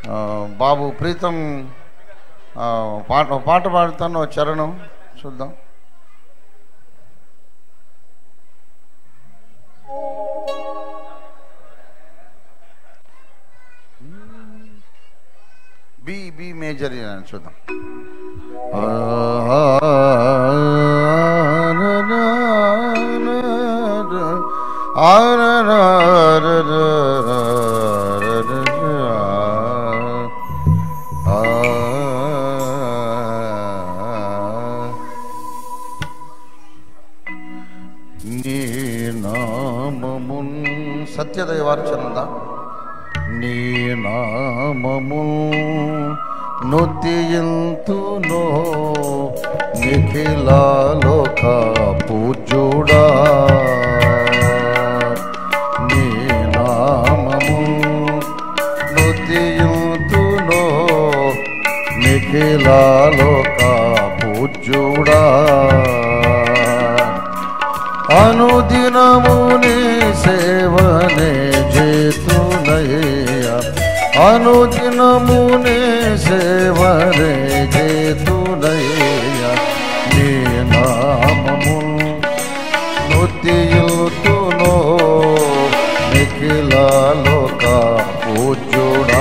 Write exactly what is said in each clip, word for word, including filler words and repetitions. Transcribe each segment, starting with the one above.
బాబు ప్రీతం పాట పాట పాడుతాను, చరణం చూద్దాం. బి బి మేజర్ చూద్దాం. నీ నామమున్ సత్యదైవార్చనుందా? నీ నామము నుతియంతునో నిఖిల లోక పూజ్యుడా. నీ నామము నుతియంతునో నిఖిల లోక పూజ్యుడా. అనుదినము నీ సేవనే చేతునయ్య, అనుదినము నీ సేవనే చేతునయ్య. నీ నామము నుతియుతునో నిఖిల లోక పూజ్యుడా.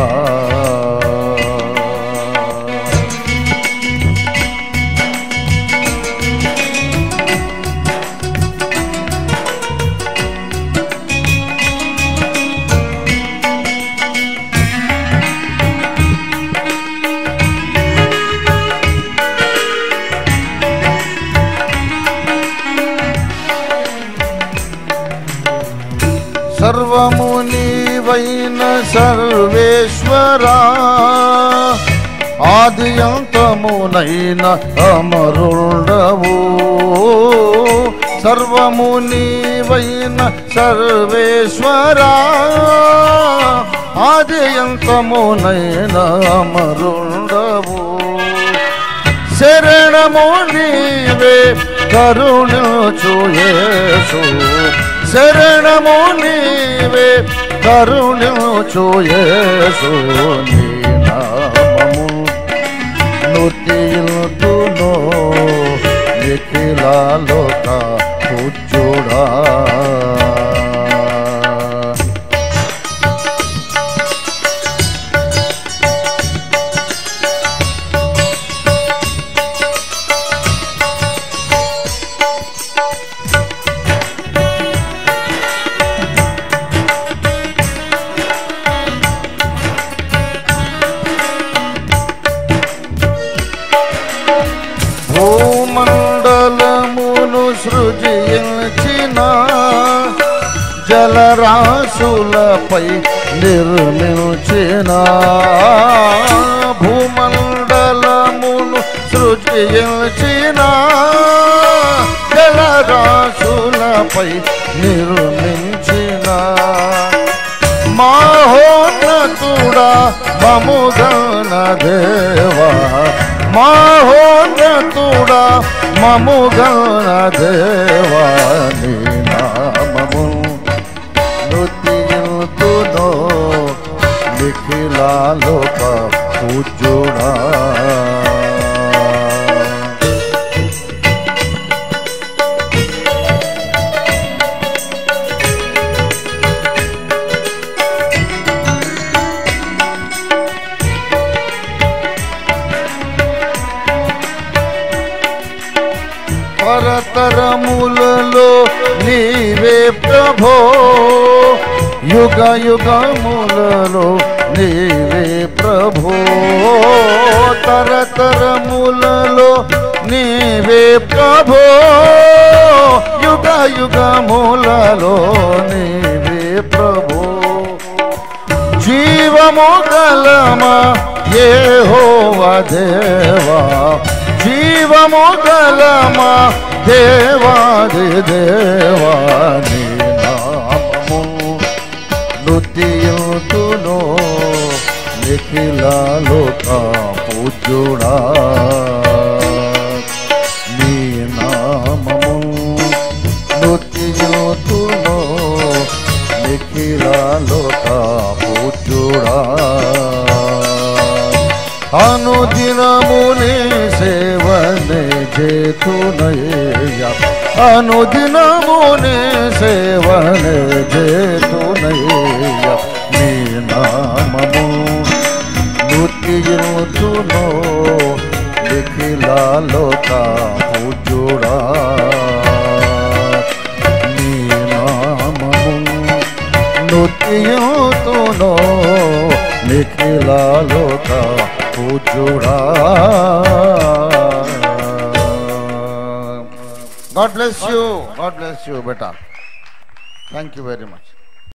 సర్వము నీవైన సర్వేశ్వరా, ఆదియంతమునైన అమరుండవు. సర్వము నీవైన సర్వేశ్వరా, ఆదియంతమునైన అమరుండవు. శరణము నీవే కరుణించు యేసు, శరణము నీవే కరుణించు యేసు. నీ నామము నుతియుతునో నిఖిల లోక పూజ్యుడా. భూమండలమును సృజించిన జలరాశులపై నిర్మించిన, భూమండలమును సృజించిన జలరాశులపై నిర్మించిన మహోన్నతుడా మముగణ దేవా, మహోన్నతుడా మముగణ దేవా. నీ నామము నుతియుతునో నిఖిల లోక పూజ్యుడా. తరతరములలో నీవే ప్రభో, యుగ యుగములలో నీవే ప్రభో. తరతరములలో నీవే ప్రభో, యుగ యుగములలో నీవే ప్రభో. జీవము గలమా యెహోవా దేవా, జీవము గలమా దేవాది దేవా. నీ నామము నుతియుతునో నిఖిల లోక పూజ్యుడా. నీ నామము నుతియుతునో నిఖిల లోక పూజ్యుడా. అనుదినముని సేవనే చేతునయ్యా అనుదినముని సేవనే చేతునయ్యా నీ నామము నృత్యుతునో నిఖిలాలోక పూజ్యుడా నీ నామము నృత్యుతునో నిఖిలాలోక పూజ్యుడా. God bless you. God bless you, beta. Thank you very much.